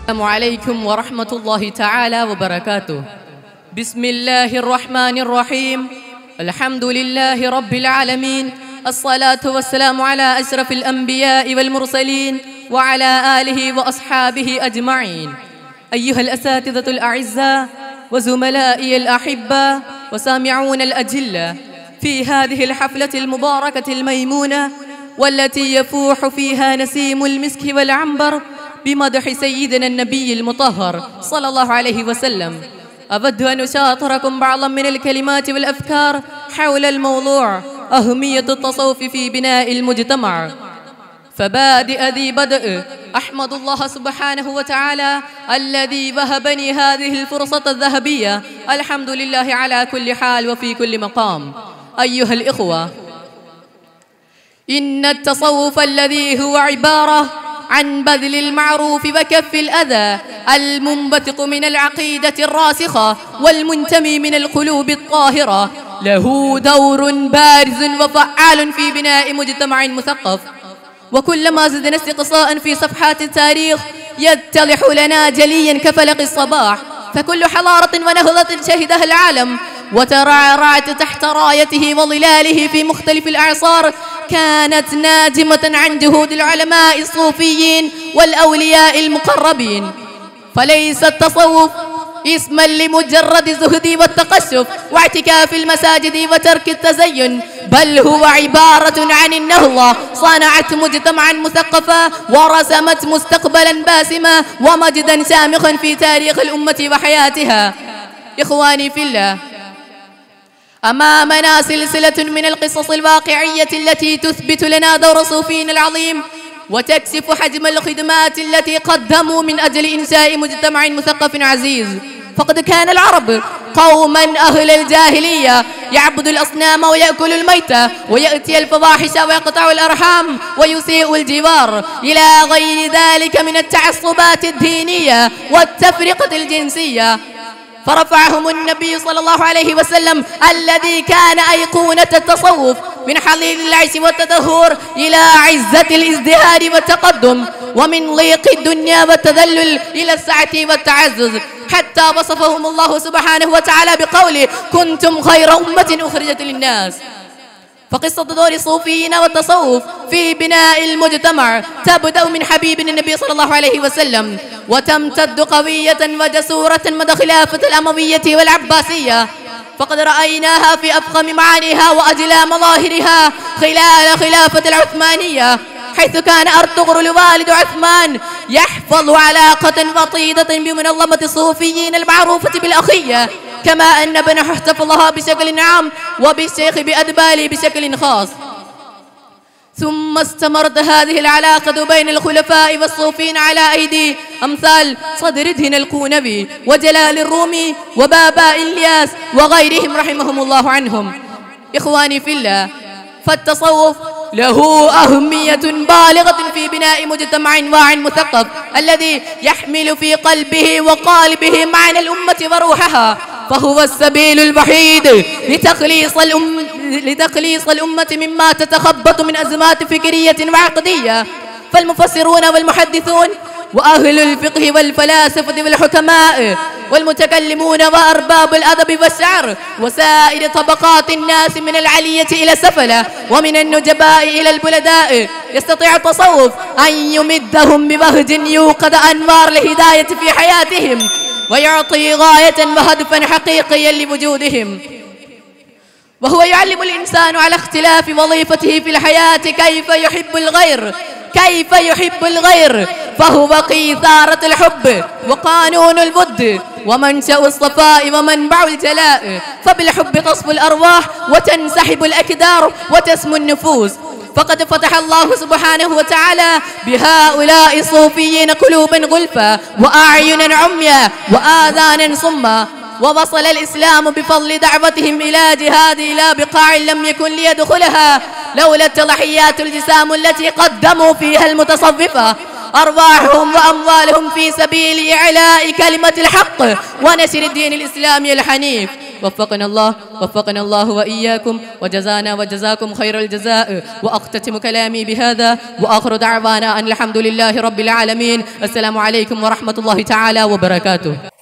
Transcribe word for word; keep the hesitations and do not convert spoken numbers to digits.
السلام عليكم ورحمة الله تعالى وبركاته. بسم الله الرحمن الرحيم. الحمد لله رب العالمين، الصلاة والسلام على أشرف الأنبياء والمرسلين وعلى آله وأصحابه أجمعين. أيها الأساتذة الأعزاء وزملائي الأحبة وسامعون الأجلة، في هذه الحفلة المباركة الميمونة والتي يفوح فيها نسيم المسك والعنبر بمدح سيدنا النبي المطهر صلى الله عليه وسلم، أود أن أشاطركم بعضا من الكلمات والأفكار حول الموضوع أهمية التصوف في بناء المجتمع. فبادئ ذي بدء أحمد الله سبحانه وتعالى الذي وهبني هذه الفرصة الذهبية، الحمد لله على كل حال وفي كل مقام. أيها الإخوة، إن التصوف الذي هو عبارة عن بذل المعروف وكف الأذى المنبثق من العقيدة الراسخة والمنتمي من القلوب الطاهرة له دور بارز وفعال في بناء مجتمع مثقف. وكلما زدنا استقصاء في صفحات التاريخ يتضح لنا جليا كفلق الصباح، فكل حضارة ونهضة شهدها العالم وترعرعت تحت رايته وظلاله في مختلف الأعصار كانت ناجمة عن جهود العلماء الصوفيين والأولياء المقربين. فليس التصوف اسما لمجرد الزهد والتقشف واعتكاف المساجد وترك التزين، بل هو عبارة عن النهضة صنعت مجتمعا مثقفا ورسمت مستقبلا باسما ومجدا شامخا في تاريخ الأمة وحياتها. إخواني في الله، أمامنا سلسلة من القصص الواقعية التي تثبت لنا دور صوفينا العظيم وتكشف حجم الخدمات التي قدموا من أجل إنشاء مجتمع مثقف عزيز. فقد كان العرب قوما أهل الجاهلية يعبد الأصنام ويأكل الميتة ويأتي الفواحش ويقطع الأرحام ويسيء الجوار إلى غير ذلك من التعصبات الدينية والتفرقة الجنسية. فرفعهم النبي صلى الله عليه وسلم الذي كان أيقونة التصوف من حضيض العيش والتدهور إلى عزة الازدهار والتقدم، ومن ضيق الدنيا والتذلل إلى السعة والتعزز، حتى وصفهم الله سبحانه وتعالى بقوله: كنتم خير أمة أخرجت للناس. فقصة دور الصوفيين والتصوف في بناء المجتمع تبدأ من حبيبنا النبي صلى الله عليه وسلم وتمتد قوية وجسورة مدى خلافة الأموية والعباسية، فقد رأيناها في أفخم معانيها وأجلى مظاهرها خلال خلافة العثمانية، حيث كان أرطغرل والد عثمان يحفظ علاقة وطيدة بمنظمة الصوفيين المعروفة بالأخية، كما أن ابنه احتفظها بشكل عام وبالشيخ بأدباله بشكل خاص. ثم استمرت هذه العلاقة بين الخلفاء والصوفيين على أيدي أمثال صدر الدين القونبي وجلال الرومي وبابا إلياس وغيرهم رحمهم الله عنهم. إخواني في الله، فالتصوف له أهمية بالغة في بناء مجتمع واع مثقف الذي يحمل في قلبه وقالبه معنى الأمة وروحها، فهو السبيل الوحيد لتخليص الأم لتخليص الأمة مما تتخبط من أزمات فكرية وعقدية. فالمفسرون والمحدثون وأهل الفقه والفلاسفة والحكماء والمتكلمون وأرباب الأدب والشعر وسائر طبقات الناس من العلية إلى السفلة ومن النجباء إلى البلداء يستطيع التصوف أن يمدهم بمهج يوقد أنوار الهداية في حياتهم ويعطي غاية وهدفا حقيقيا لوجودهم. وهو يعلم الإنسان على اختلاف وظيفته في الحياة كيف يحب الغير كيف يحب الغير فهو قيثارة الحب وقانون الود ومنشأ الصفاء ومنبع الجلاء. فبالحب تصفو الأرواح وتنسحب الأكدار وتسمو النفوس. فقد فتح الله سبحانه وتعالى بهؤلاء الصوفيين قلوبا غلفا وأعينا عميا وآذانا صما، ووصل الإسلام بفضل دعوتهم إلى جهاد إلى بقاع لم يكن ليدخلها لولا التضحيات الجسام التي قدموا فيها المتصوفة أرواحهم وأموالهم في سبيل إعلاء كلمة الحق ونشر الدين الإسلامي الحنيف. وفقنا الله وفقنا الله وإياكم وجزانا وجزاكم خير الجزاء. وأختتم كلامي بهذا وآخر دعوانا أن الحمد لله رب العالمين. السلام عليكم ورحمة الله تعالى وبركاته.